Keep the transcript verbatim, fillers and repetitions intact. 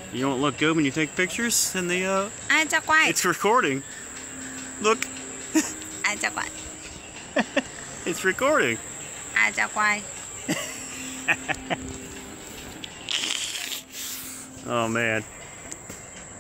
You don't look good when you take pictures in the, uh... Ai cho quay? It's recording. Look. Ai cho quay? It's recording. Ai cho quay? Oh, man.